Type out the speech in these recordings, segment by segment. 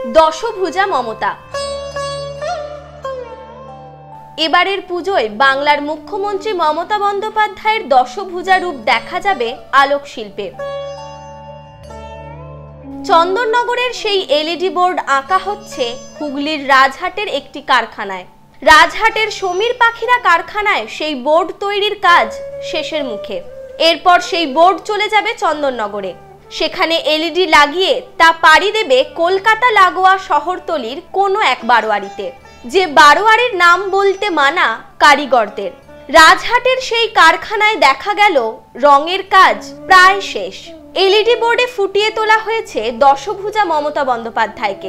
দশভুজা মমতা। এবারের পুজোয় বাংলার মুখ্যমন্ত্রী মমতা বন্দ্যোপাধ্যায়ের দশভুজা রূপ দেখা যাবে আলোক শিল্পে। চন্দননগরের সেই এলইডি বোর্ড আঁকা হচ্ছে হুগলির রাজহাটের একটি কারখানায়। রাজহাটের সমীর পাখিরা কারখানায় সেই বোর্ড তৈরির কাজ শেষের মুখে। এরপর সেই বোর্ড চলে যাবে চন্দননগরে। সেখানে এলইডি লাগিয়ে তা পাড়ি দেবে কলকাতা লাগোয়া শহরতলির কোনো এক বারোয়ারিতে, যে বারোয়ারির নাম বলতে মানা কারিগরদের। রাজহাটের সেই কারখানায় দেখা গেল রঙের কাজ প্রায় শেষ। এলইডি বোর্ডে ফুটিয়ে তোলা হয়েছে দশভুজা মমতা বন্দ্যোপাধ্যায়কে,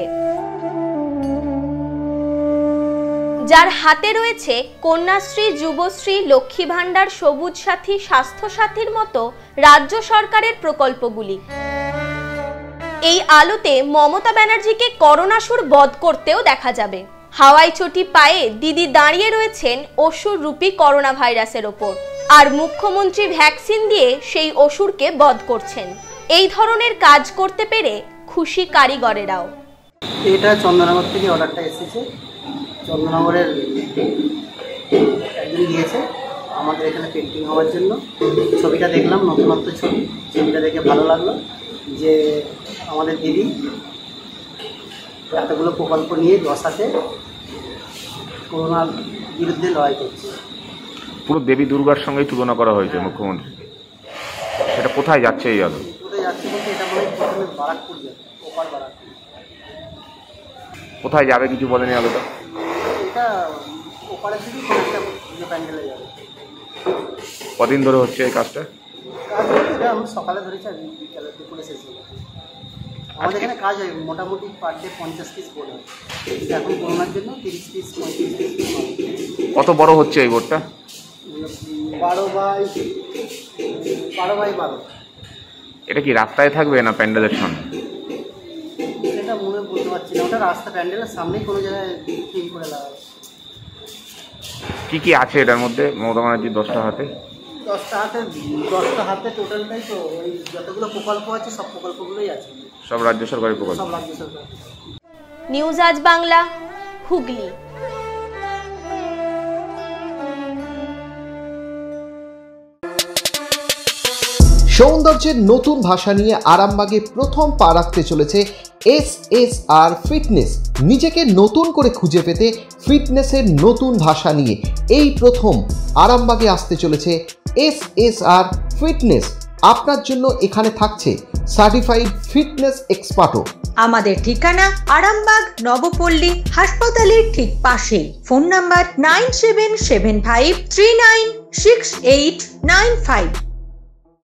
যার হাতে রয়েছে কন্যাশ্রী, যুবশ্রী, লক্ষ্মী ভান্ডার, সবুজ সাথী, স্বাস্থ্য সাথীর মতো রাজ্য সরকারের প্রকল্পগুলি। এই আলোতে মমতা ব্যানার্জিকে করোনাসুর বধ করতেও দেখা যাবে। হাওয়াই চটি পায়ে দিদি দাঁড়িয়ে রয়েছেন অসুর রূপী করোনা ভাইরাসের ওপর, আর মুখ্যমন্ত্রী ভ্যাকসিন দিয়ে সেই অসুরকে বধ করছেন। এই ধরনের কাজ করতে পেরে খুশি কারিগরেরাও। এটা চন্দননগর থেকে অর্ডারটা এসেছে। চন্দননগরের একদিন দিয়েছে আমাদের এখানে পেন্টিং হওয়ার জন্য। ছবিটা দেখলাম, নতুনত্ব ছবি। ছবিটা দেখে ভালো লাগলো যে আমাদের দিদি এতগুলো প্রকল্প নিয়ে দশাতে করোনার বিরুদ্ধে লড়াই করছে। পুরো দেবী দুর্গার সঙ্গে তুলনা করা হয়েছে মুখ্যমন্ত্রীকে। সেটা কোথায় যাচ্ছে এই আলো? কোথায় যাচ্ছে বলতে এটা মনে হয় প্রথমে বারাকপুর যাবে, ওপার বারাকপুর। কোথায় যাবে কিছু বলেনি আলোটা? এটা ওপারের দিকে কোনো একটা পুজো প্যান্ডেলে যাবে। কদিন ধরে হচ্ছে এই কাজটা? কাজ বলতে এটা আমি সকালে ধরেছি, আর বিকালে দুপুরে শেষ হয়ে গেছে। আমাদের এখানে কাজ হয় মোটামুটি পার ডে 50 পিস বোর্ড হয়। এখন করোনার জন্য 30 পিস 35 পিস। কত বড় হচ্ছে এই বোর্ডটা? 12x12। এটা কি রাস্তায় থাকবে না প্যান্ডেলের সামনে? এটা মনে বলতে পারছি না। ওটা রাস্তা প্যান্ডেলের সামনেই কোনো জায়গায় থিম করে লাগাবে। কি কি আছে এটার মধ্যে মমতা ব্যানার্জির 10টা হাতে? 10টা হাতে টোটালটাই তো ওই যতগুলো প্রকল্প আছে সব প্রকল্পগুলোই আছে। সব রাজ্য সরকারি প্রকল্প। সব রাজ্য সরকার। নিউজ আজ বাংলা, হুগলি। সৌন্দর্যের নতুন ভাষা নিয়ে আরামবাগে প্রথম পা রাখতে চলেছে SSR ফিটনেস। নিজেকে নতুন করে খুঁজে পেতে ফিটনেসের নতুন ভাষা নিয়ে এই প্রথম আরামবাগে আসতে চলেছে SSR ফিটনেস। আপনার জন্য এখানে থাকছে সার্টিফাইড ফিটনেস এক্সপার্টও। আমাদের ঠিকানা আরামবাগ নবপল্লী হাসপাতালের ঠিক পাশে। Phone number 9775396895।